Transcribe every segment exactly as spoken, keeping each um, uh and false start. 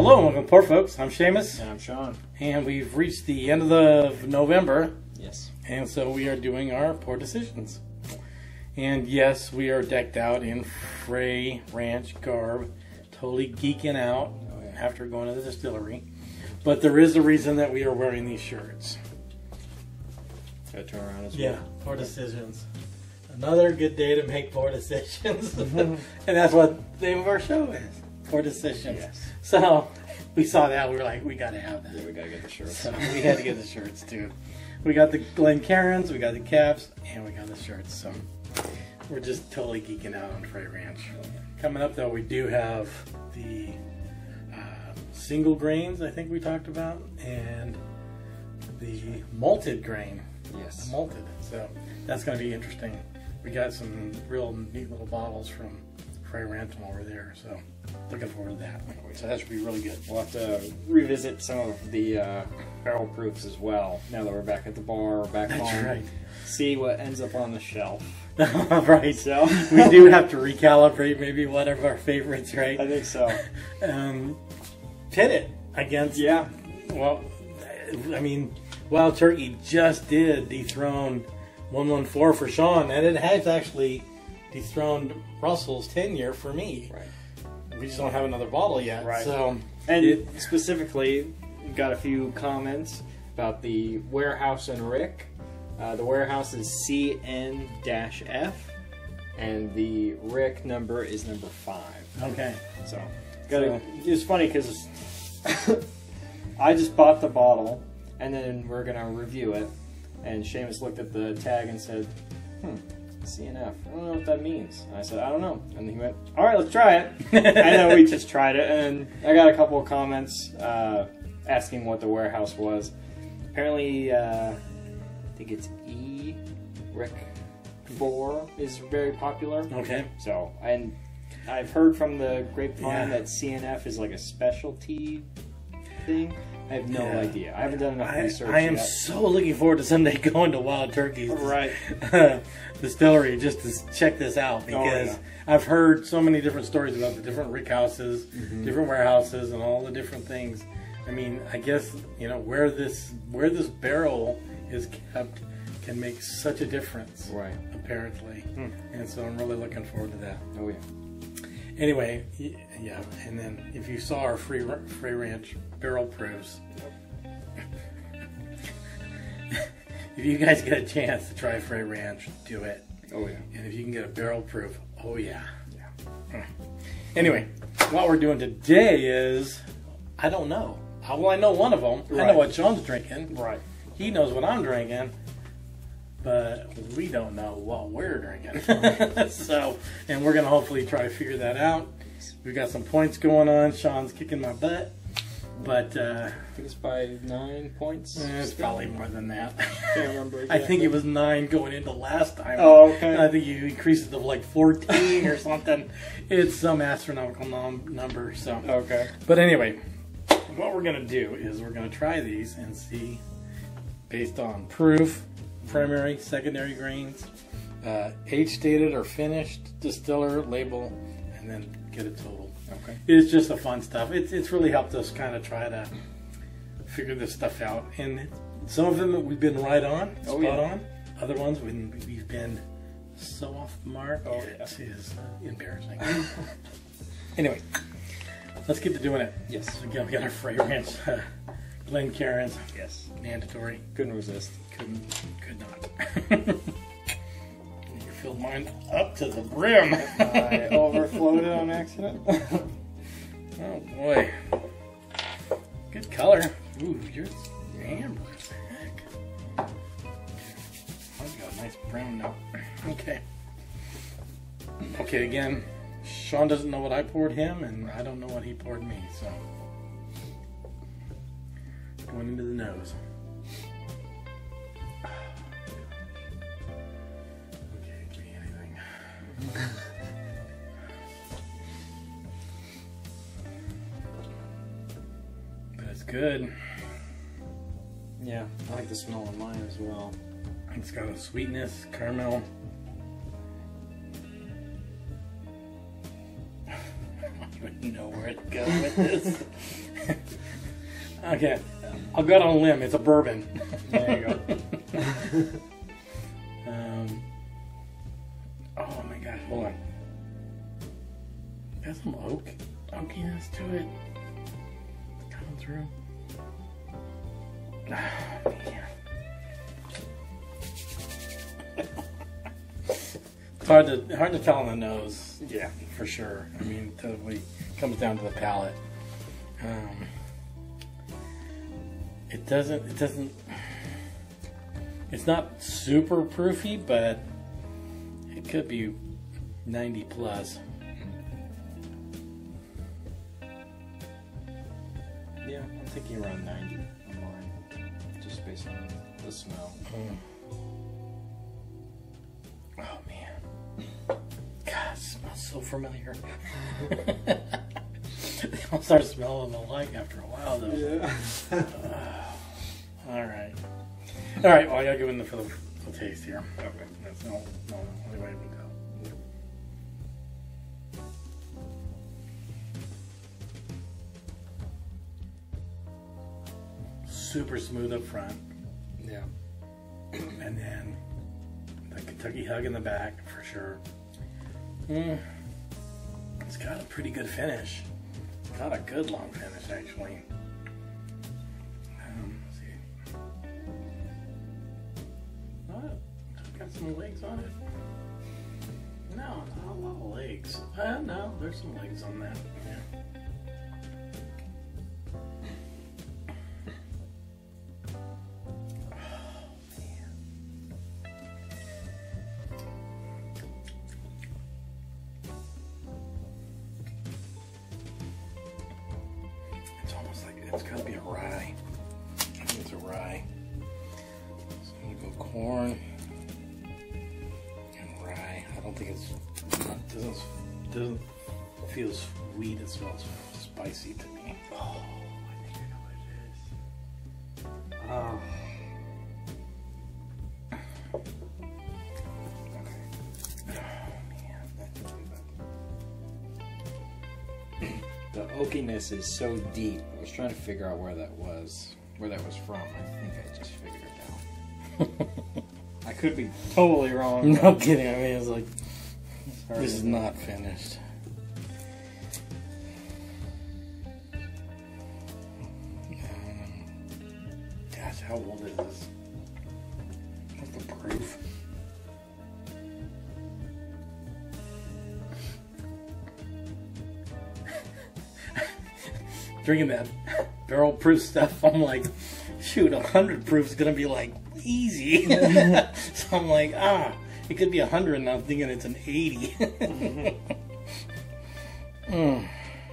Hello and welcome to Pour Folks. I'm Seamus. And I'm Sean. And we've reached the end of the November. Yes. And so we are doing our Pour Decisions. And yes, we are decked out in Frey Ranch garb, totally geeking out Oh, yeah. after going to the distillery. But there is a reason that we are wearing these shirts. Gotta turn around as Yeah, well. Pour Decisions. Another good day to make poor decisions. And that's what the name of our show is. Poor Decisions. Yes. So we saw that, we were like, we gotta have that. Yeah, we gotta get the shirts. So we had to get the shirts too. We got the Glencairns, we got the caps, and we got the shirts. So we're just totally geeking out on Frey Ranch. Coming up though, we do have the uh, single grains, I think we talked about, and the malted grain. Yes. The malted. So that's going to be interesting. We got some real neat little bottles from Frey Ranch while we're there. So looking forward to that. So that should be really good. We'll have to revisit some of the uh, barrel proofs as well. Now that we're back at the bar, back That's home. right. See what ends up on the shelf. Right. So We do have to recalibrate maybe one of our favorites, right? I think so. Um, pit it against. Yeah. Well, I mean, Wild Turkey just did dethrone one one four for Sean, and it has actually dethroned Russell's tenure for me. Right. We just don't have another bottle yet. Right. So, And it, specifically, got a few comments about the Warehouse and Rick. Uh, the Warehouse is C N F, and the Rick number is number five. okay. So, gotta, it's funny because I just bought the bottle, and then we're gonna review it. And Seamus looked at the tag and said, "Hmm, C N F. I don't know what that means." And I said, "I don't know." And he went, "All right, let's try it." And then we just tried it, and I got a couple of comments uh, asking what the Warehouse was. Apparently, uh, I think it's E. Rick four is very popular. Okay. So, and I've heard from the grapevine Yeah. that C N F is like a specialty thing. I have no Yeah. idea. I haven't done enough I, research I am yet. so looking forward to someday going to Wild Turkey's Right. distillery just to check this out, because yeah. I've heard so many different stories about the different rick houses, Mhm. different warehouses, and all the different things. I mean, I guess, you know, where this where this barrel is kept can make such a difference, Right. apparently. Hmm. And so I'm really looking forward to that. Oh yeah. Anyway, y- yeah, and then if you saw our Free, Frey Ranch barrel proofs, if you guys get a chance to try Frey Ranch, do it. Oh yeah. And if you can get a barrel proof, oh yeah. Yeah. Anyway, what we're doing today is, I don't know. Uh, Well, I know one of them. I know Right. what Sean's drinking. Right. He knows what I'm drinking. But we don't know what we're drinking. So, and we're going to hopefully try to figure that out. We've got some points going on. Sean's kicking my butt. But uh, I think it's by nine points. eh, it's probably more than that. Can't remember I exactly. think it was nine going into last time. Oh, okay. I think you increased it to like fourteen or something. It's some astronomical num- number. So, Okay. but anyway, what we're going to do is we're going to try these and see, based on proof, primary, secondary grains, uh, age stated or finished, distiller, label, and then get a total. Okay. It's just the fun stuff. It's it's really helped us kind of try to figure this stuff out. And some of them we've been right on, Oh, spot yeah. on. Other ones when we've been so off the mark, Oh, it yeah. is uh, embarrassing. Anyway, let's get to doing it. Yes. So again, we got our Frey Ranch, uh, Glencairns, Yes. mandatory. Couldn't resist. Couldn't, could not. You filled mine up to the brim. I overflowed it on accident. Oh boy. Good color. Ooh, yours your amber. Heck. I've got a nice brown note. Okay. Okay, again, Sean doesn't know what I poured him, and I don't know what he poured me, so. Going into the nose. Okay, give me anything. But it's good. Yeah, I like the smell of mine as well. It's got a sweetness, caramel. I don't even know where to go with this. Okay, I'll go out on a limb. It's a bourbon. There you go. um, oh my gosh, hold on. Got some oak, oakiness to it. It's coming through. Oh, man. It's hard to hard to tell on the nose. Yeah, for sure. I mean, it totally comes down to the palate. Um, it doesn't. It doesn't. It's not super proofy, but it could be ninety plus. yeah, I'm thinking around ninety on mine, just based on the smell. Mm. Oh man, God, it smells so familiar. They all start smelling alike after a while, though. Yeah. uh, all right, all right. Well, I gotta go in the for the, the taste here. Okay, that's no, no, only way we can go. Super smooth up front. Yeah. And then the Kentucky hug in the back for sure. Mm. It's got a pretty good finish. Got a good long finish actually. Um, let's see. What? It's got some legs on it. No, not a lot of legs. Uh, no, there's some legs on that. Yeah. It's gotta be a rye. I think it's a rye. So I'm gonna go corn and rye. I don't think it's it doesn't doesn't feel sweet. It smells spicy to me. Oh, I think I know what it is. Oh. The oakiness is so deep. I was trying to figure out where that was, where that was from. I think I just figured it out. I could be totally wrong. No kidding. I mean, it's like Sorry. this is not finished. Um, gosh, how old is this? What's the proof? Drinking that barrel proof stuff, I'm like, shoot, a hundred proof is gonna be like easy. So I'm like, ah, it could be a hundred, and I'm thinking it's an eighty. mm.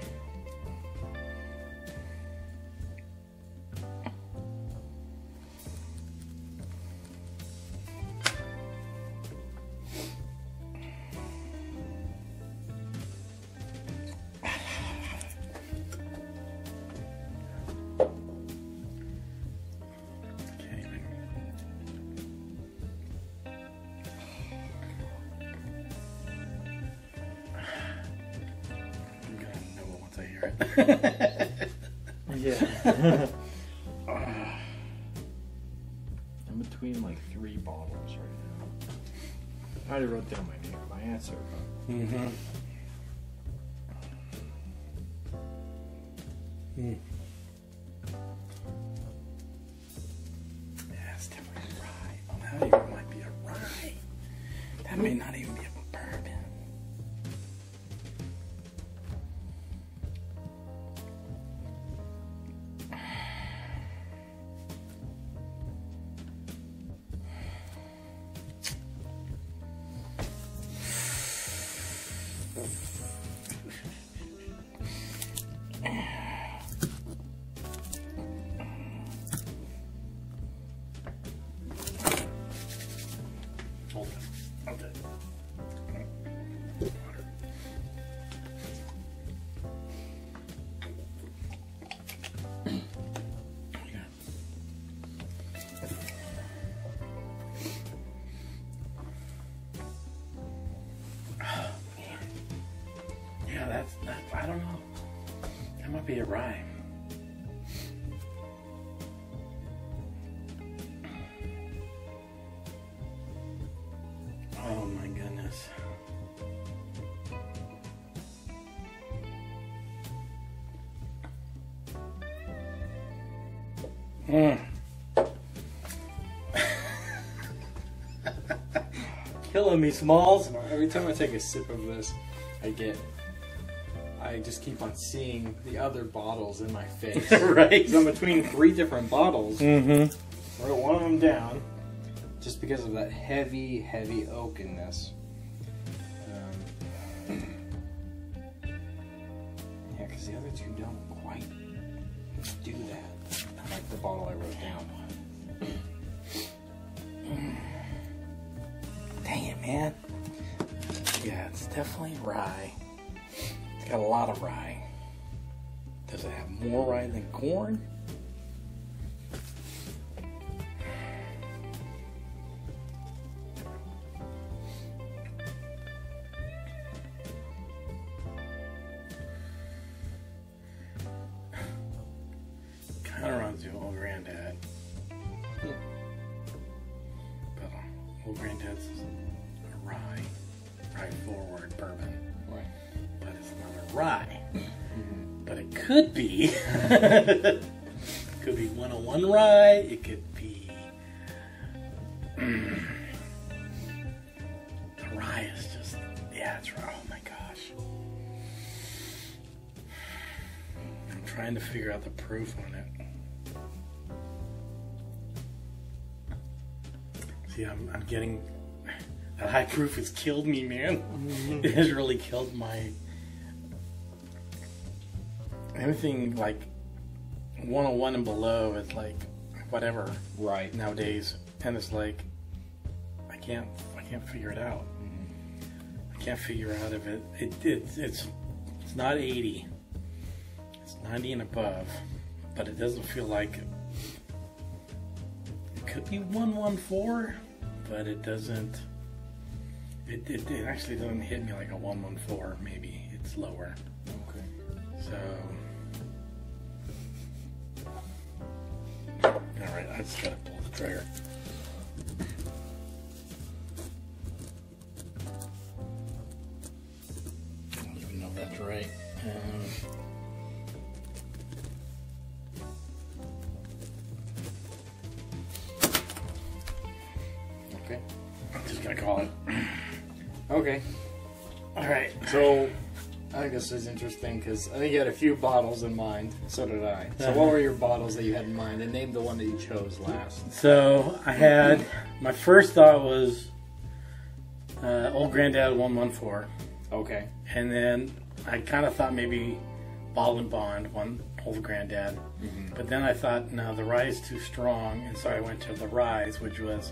Yeah. I'm between like three bottles right now. I already wrote down my name, my answer. Mm-hmm. Mm. Yeah, it's definitely a rye. Oh, that even might be a rye. That may not even be a bourbon. Hold on. Okay. Water. Yeah. Yeah, that's, that's, I don't know. That might be a rye. Mm. Killing me, Smalls. Every time I take a sip of this, I get, I just keep on seeing the other bottles in my face. Right. So I'm between three different bottles. Mm-hmm. Wrote one of them down, just because of that heavy, heavy oakenness. Um, yeah, because the other two don't quite do that. I like the bottle I wrote down. Dang it, man. Yeah, it's definitely rye. It's got a lot of rye. Does it have more rye than corn? Kind of runs to Old Granddad. But uh, Old Granddad's a rye, rye forward bourbon. Right. But it's not a rye. But it could be. Could be one oh one rye. It could be. The rye is just. Yeah, it's rye. Oh my gosh. I'm trying to figure out the proof on it. See, I'm, I'm getting. That high proof has killed me, man. It has really killed my. Anything like one oh one and below is like whatever Right. nowadays, and it's like I can't I can't figure it out. I can't figure out if it it, it it's it's not eighty, it's ninety and above, but it doesn't feel like it. It could be one one four, but it doesn't. It, it it actually doesn't hit me like a one one four. Maybe it's lower. Okay. So. Alright, I just gotta pull the trigger. I don't even know if that's right. Um, Okay. I'm just gonna call it. Okay. Alright. So, I think this is interesting because I think you had a few bottles in mind. So did I. So, Uh-huh. what were your bottles that you had in mind? And name the one that you chose last. So I had my first thought was uh, Old Granddad one one four, Okay. and then I kind of thought maybe Bottle and Bond one Old Granddad, Mm-hmm. but then I thought no, the rye is too strong, and so I went to the Rise, which was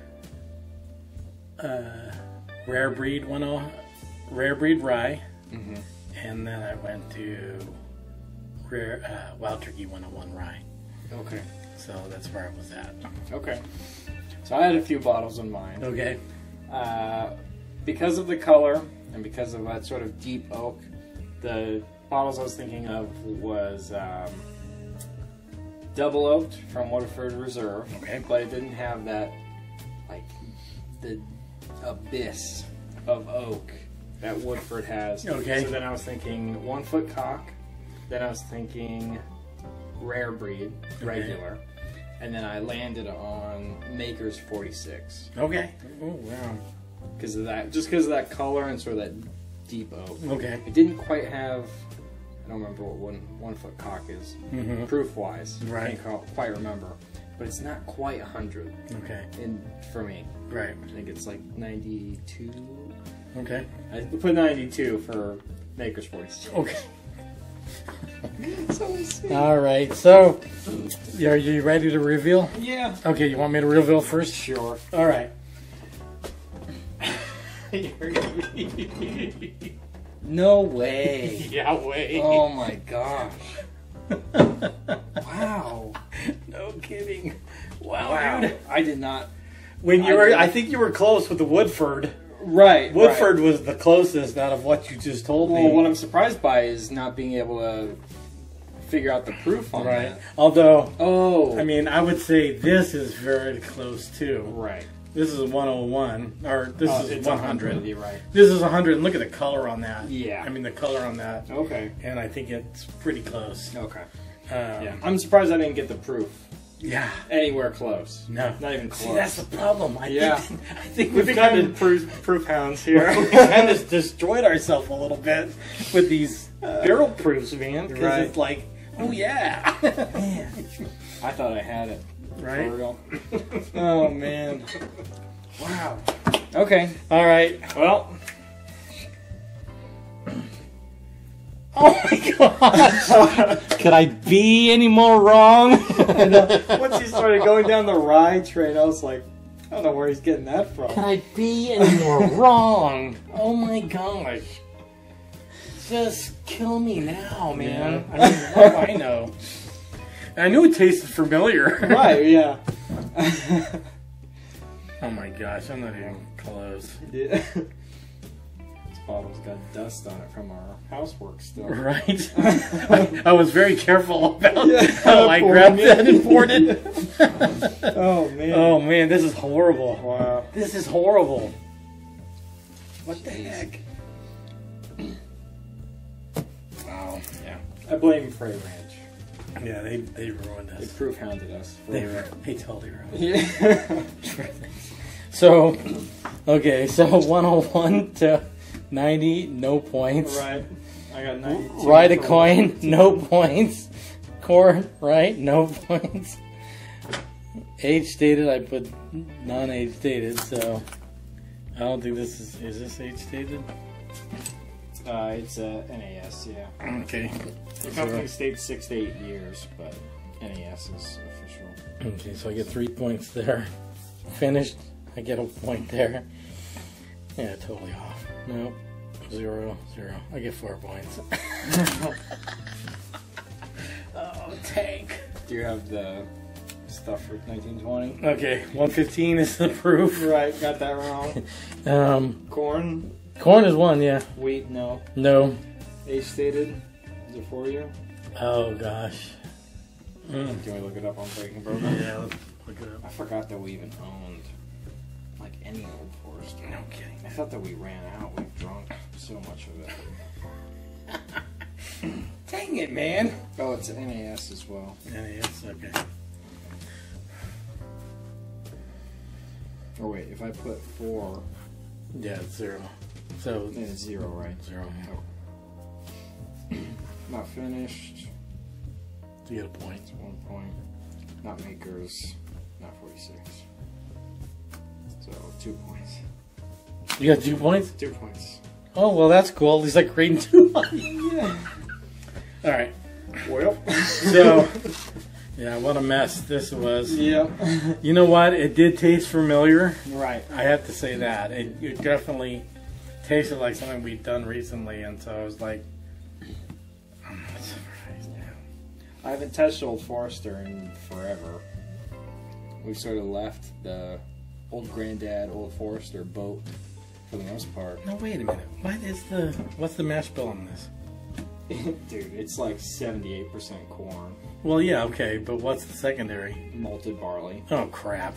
uh, Rare Breed one oh Rare Breed Rye, Mm-hmm. and then I went to Rare uh, Wild Turkey one oh one Rye. Okay. So that's where I was at. Okay. So I had a few bottles in mind. Okay. Uh, because of the color and because of that sort of deep oak, the bottles I was thinking of was um, double oaked from Woodford Reserve. Okay. But it didn't have that, like, the abyss of oak that Woodford has. Okay. So then I was thinking one foot cock. Then I was thinking rare breed, regular. And then I landed on Maker's forty-six. Okay. Oh wow. Because of that, just because of that color and sort of that deep oak. Okay. It didn't quite have, I don't remember what one, one foot cock is, Mm-hmm. proof wise. Right. I can't call, quite remember. But it's not quite one hundred Okay. in, for me. Right. I think it's like ninety-two. Okay. I put ninety-two for Maker's forty-six. Okay. So we'll see. All right. So, are you ready to reveal? Yeah. Okay. You want me to reveal first? Sure. All right. No way. Yeah. Wait. Oh my gosh. Wow. No kidding. Wow. Wow. Dude. I did not. When you I were, did- I think you were close with the Woodford. Right. Woodford was the closest out of what you just told Well, me. what I'm surprised by is not being able to figure out the proof on Right. that. Although, Oh. I mean, I would say this is very close too. right. This is one oh one, or this Oh, is it's one hundred. You're right. This is one hundred, and look at the color on that. Yeah. I mean, the color on that, Okay. and I think it's pretty close. Okay. Um, Yeah. I'm surprised I didn't get the proof Yeah. anywhere close. No. Not even close. See, that's the problem. I Yeah. think, I think We've we've become kind of proof, proof hounds here. kind of destroyed ourselves a little bit with these barrel proofs, man. Because Right. it's like, oh yeah. Man. I thought I had it. Right? For real. Oh man. Wow. Okay. All right. Well, Oh my gosh! Could I be any more wrong? once he started going down the rye train, I was like, I don't know where he's getting that from. Can I be any more wrong? Oh my gosh! Just kill me now, man. I mean, what do I know? I knew it tasted familiar. Right, yeah. Oh my gosh, I'm not even close. Yeah. This bottle's got dust on it from our housework still. Right? I, I was very careful about Yeah, how I pouring grabbed it. that and poured it. Oh, man. Oh man, this is horrible. Wow. This is horrible. What the heck? Wow. Yeah. I blame Prairie Ranch. Yeah, they, they ruined They us. proof hounded us. For They, they totally ruined us. Yeah. So, okay, so one oh one to ninety, no points. Right. I got ninety-two. Ride a for coin, one. no points. Corn, right, no points. Age stated, I put non-age stated, so I don't think this is, is this age stated? Uh, it's uh, N A S, yeah. Okay. The company states six to eight years, but N A S is official. Okay, so I get three points there. Finished, I get a point there. Yeah, totally off. Nope. Zero, zero. I get four points. Oh, tank. Do you have the stuff for nineteen twenty? Okay, one fifteen is the proof. Right, got that wrong. Um, Corn, corn is one, yeah. wheat, no. No. Age stated, is it for you? Oh, gosh. Mm. Can we look it up on Breaking Program? Yeah, let's look it I up. forgot that we even owned, like, any Old Forester. No kidding. I thought that we ran out. We've drunk so much of it. Dang it, man. Oh, it's N A S as well. Yeah, it's okay. Oh, wait, if I put four, Yeah, it's zero. So, then it's zero, right? zero. Oh. Not finished, You get a point. it's one point. Not makers, not forty-six. So, two points. You got two points? Two points. Oh, well, that's cool. At least I created two. Yeah. All right. Well. So, yeah, what a mess this was. Yeah. You know what? It did taste familiar. Right. I have to say that. It, it definitely tasted like something we'd done recently, and so I was like, I'm not surprised now. I haven't touched Old Forester in forever. We've sort of left the old granddad Old Forester boat for the most part. No, wait a minute. What is the, what's the mash bill on this? Dude, it's like seventy-eight percent corn, Well, yeah, okay, but what's the secondary? malted barley. Oh, crap.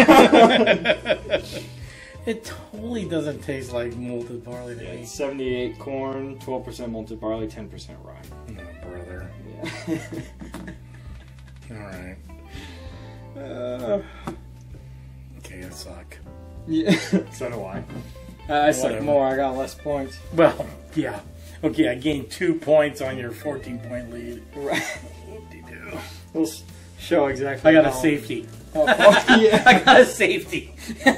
It totally doesn't taste like malted barley to Yeah, me. it's seventy-eight corn, twelve percent malted barley, ten percent rye. Oh, brother. Yeah. All right. uh, Okay, I suck. yeah. So do I. Uh, I suck Whatever. more. I got less points. Well, yeah. Okay, I gained two points on your fourteen-point lead. Right. Whoop-de-doo. We'll s- show exactly. I got a how- safety. how far- yeah. I got a safety.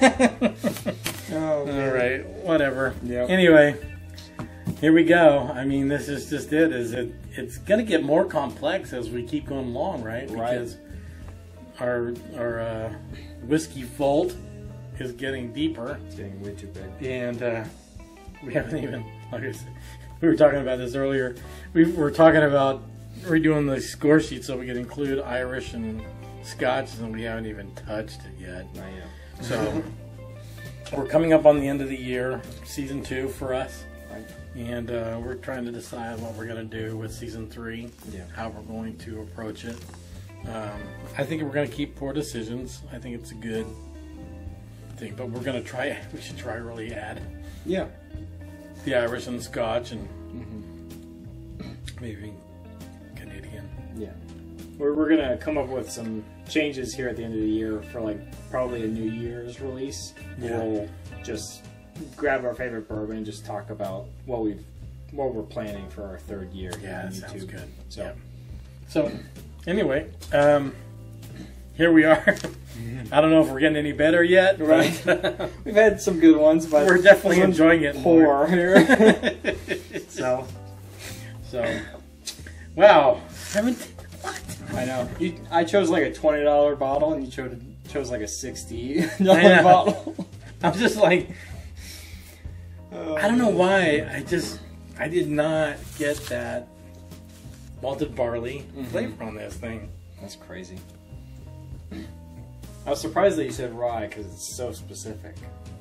Oh, man. All right, whatever. Yep. Anyway, here we go. I mean, this is just it. Is it? It's gonna get more complex as we keep going along, right? Right. Because our our uh, whiskey vault is getting deeper, It's getting way too big. and uh, we haven't even. Like I said, we were talking about this earlier. We were talking about redoing the score sheet so we could include Irish and Scotch, and we haven't even touched it yet. Not yet. So we're coming up on the end of the year, season two for us, Right. and uh, we're trying to decide what we're going to do with season three, Yeah. how we're going to approach it. Um, I think we're going to keep Poor Decisions. I think it's a good thing, but we're going to try. We should try really add Yeah. the Irish and Scotch, and Mm-hmm. maybe Canadian. Yeah. we're we're gonna come up with some changes here at the end of the year for like probably a New Year's release. Yeah. We'll just grab our favorite bourbon and just talk about what we've what we're planning for our third year. Yeah, on that sounds YouTube. good. So. Yeah. So, anyway, um, here we are. I don't know if we're getting any better yet, Right. but We've had some good ones, but we're definitely this one's enjoying it poor more. here. so, So, wow, seventeen. What? I know. You, I chose like a twenty dollar bottle, and you chose chose like a sixty I dollar know. bottle. I'm just like, Oh, I don't know why. I just, I did not get that malted barley Mhm. flavor on this thing. That's crazy. I was surprised that you said rye because it's so specific.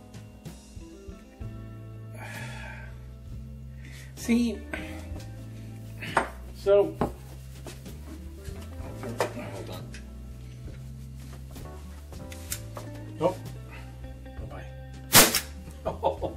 See, so Hold on. oh, bye bye. Oh,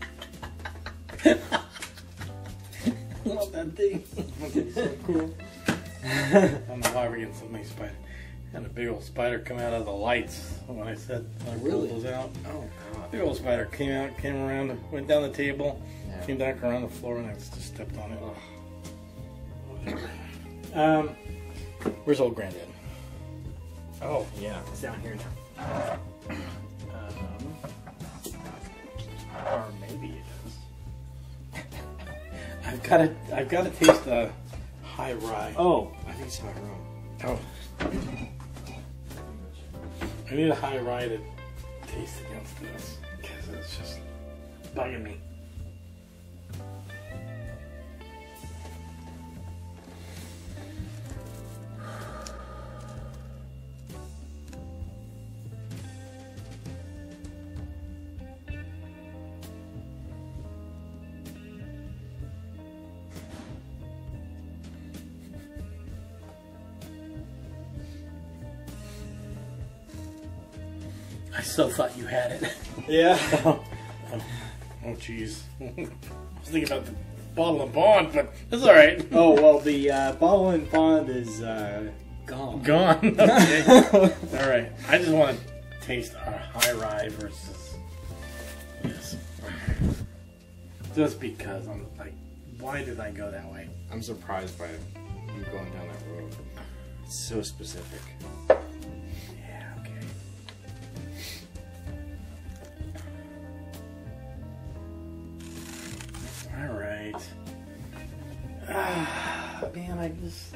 love that thing. It's so cool. I don't know why we're getting so many spiders. Had a big old spider come out of the lights when I said when I Really? pulled those out. Oh god. Big old spider came out, came around, went down the table, Yeah. came back around the floor, and I just stepped on it. Um, where's old granddad? Oh yeah, it's down here now. Um, Or maybe it is. I've got to, I've got to taste the high rye. Oh, I think it's my room. Oh. I need a high rye to taste against this because it's just bugging me. I still thought you had it. Yeah. Oh, oh, jeez. I was thinking about the bottle of Bond, but it's all right. Oh well, the uh, bottle and bond is uh, gone. Gone. Okay. All right. I just want to taste our high rye versus this. Just because I'm like, why did I go that way? I'm surprised by you going down that road. It's so specific. Yeah. Okay. All right. Ah, man, I just.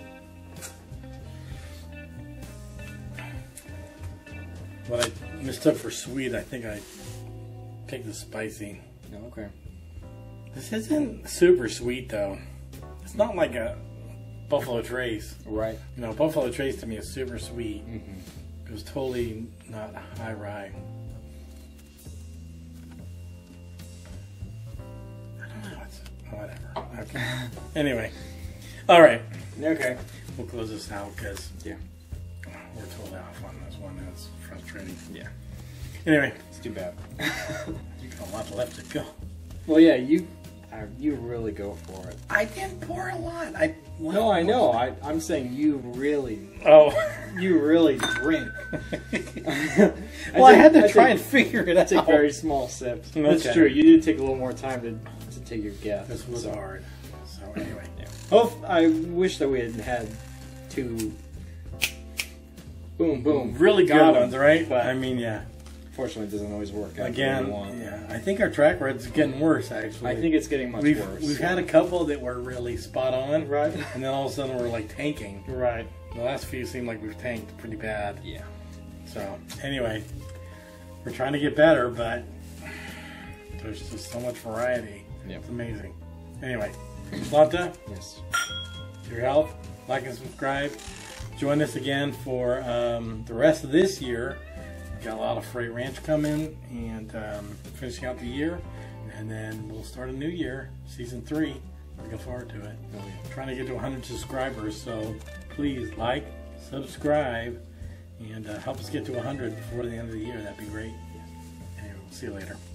What I mistook for sweet, I think I picked the spicy. Okay. This isn't super sweet though. It's not like a Buffalo Trace. Right. You know, Buffalo Trace to me is super sweet. Mm-hmm. It was totally not high rye. I don't know. It's whatever. Okay. Anyway, all right. Okay. We'll close this out because Yeah. we're totally off on this one. That's frustrating. Yeah. Anyway, It's too bad. you got a lot left to go. Well, yeah, you uh, you really go for it. I didn't pour a lot. I No, I know. I, I'm saying you really, Oh. you really drink. Well, I, had to I try take- and figure it I out. take very small sips. That's Okay. true. You did take a little more time to, to take your guess. This was so. hard. So anyway, Yeah. Oh, I wish that we had had two. Boom, boom. really Good good one. ones, right? But I mean, yeah. fortunately, it doesn't always work out. the way Again, we want. yeah. I think our track record's getting worse. Actually, I think it's getting much we've worse. we've had a couple that were really spot on, Right. and then all of a sudden we're like tanking. Right. The last few seem like we've tanked pretty bad. Yeah. So anyway, we're trying to get better, but there's just so much variety. Yep. It's amazing. Anyway, Lanta, Yes. to your health, like and subscribe. Join us again for um, the rest of this year. We've got a lot of Freight Ranch coming and um, finishing out the year, and then we'll start a new year, season three. Looking forward to it. Oh, yeah. Trying to get to one hundred subscribers, so please like, subscribe, and uh, help us get to one hundred before the end of the year. That'd be great. And we'll see you later.